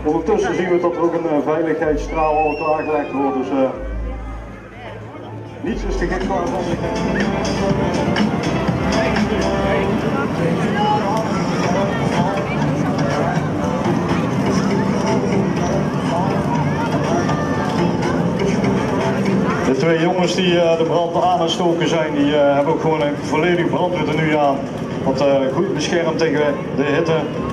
Ondertussen zien we dat er ook een veiligheidsstraal al klaargelegd wordt, dus niets is te gek van. De twee jongens die de brand aan het stoken zijn, die hebben ook gewoon een volledig brandweer aan. Wat goed beschermt tegen de hitte.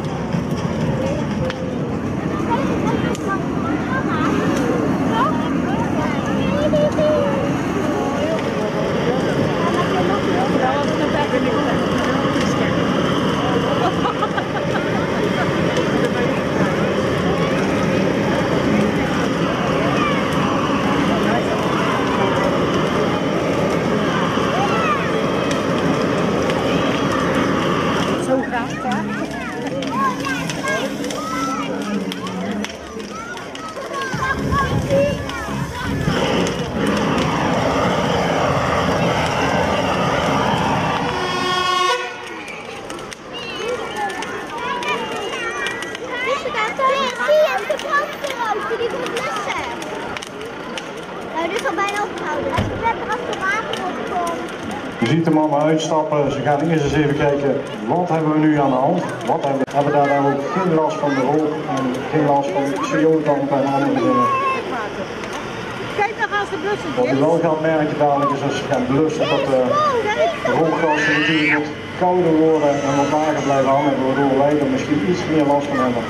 Je ziet de mannen uitstappen, ze gaan eerst eens even kijken wat hebben we nu aan de hand. Wat hebben we daar ook geen last van de rook en geen last van CO-damp en andere dingen. Kijk, dan gaan ze blussen. Wat je wel gaat merken dadelijk is als ze gaan blussen dat de rookgassen natuurlijk wat kouder worden en wat lager blijven hangen, waardoor wij er misschien iets meer last van hebben.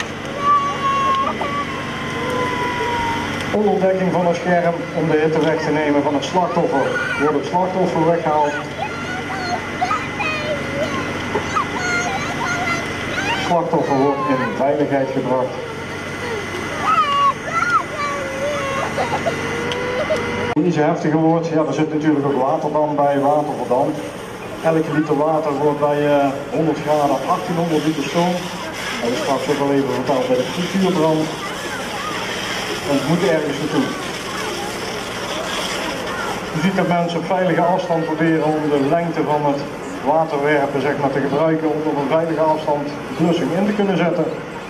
Onderdekking van het scherm om de hitte weg te nemen van het slachtoffer. Wordt het slachtoffer weggehaald. Het slachtoffer wordt in veiligheid gebracht. Niet zo heftiger wordt, ja, er zit natuurlijk ook waterdamp bij, waterverdamp. Elke liter water wordt bij 100 graden 1800 liter stoom. Dat is straks ook al even verteld bij de frituurbrand. En het moet ergens naartoe. Je ziet dat mensen op veilige afstand proberen om de lengte van het waterwerpen zeg maar, te gebruiken om op een veilige afstand de blussing in te kunnen zetten.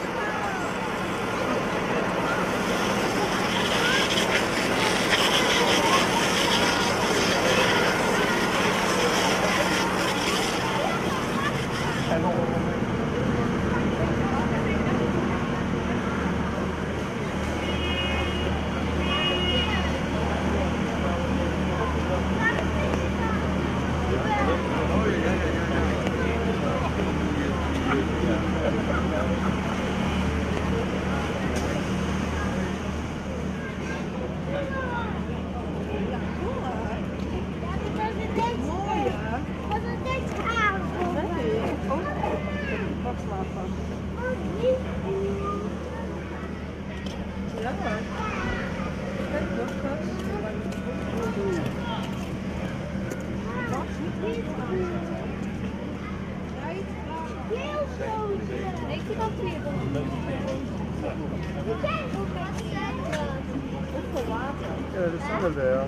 Ja, dat staat er wel.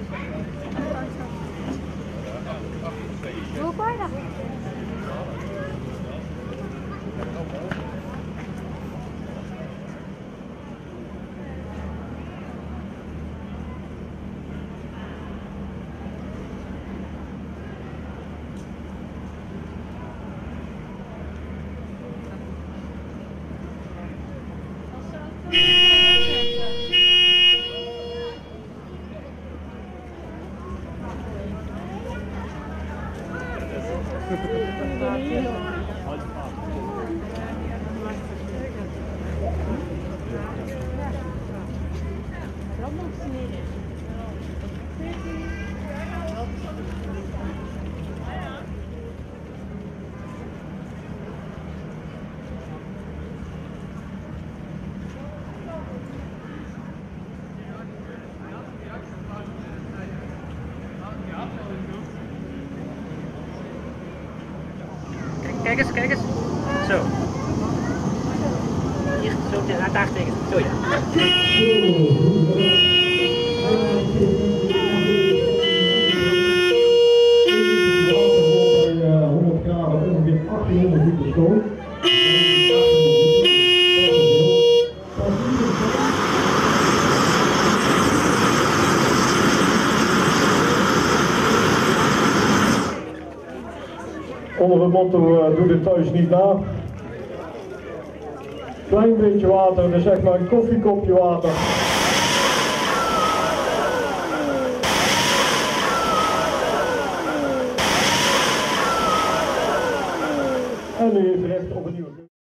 Hoe bijna? Kijk eens, kijk eens. Zo. Hier, zo, daar tegen. Zo ja. het motto doe dit thuis niet na. Klein beetje water, dus zeg maar een koffiekopje water. En nu even recht op een nieuwe.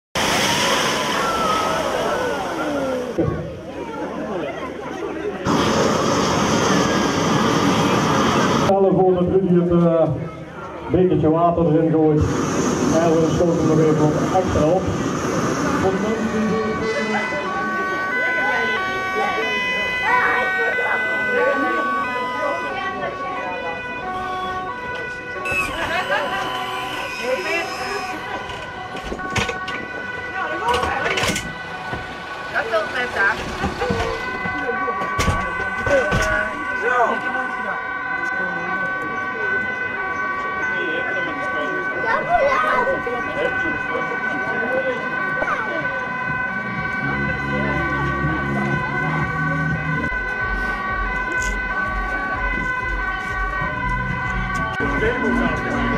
Stel voor dat Rudy het bekertje water erin gooit. En we stoten nog even wat extra op. Dat wil ik net daar. Demo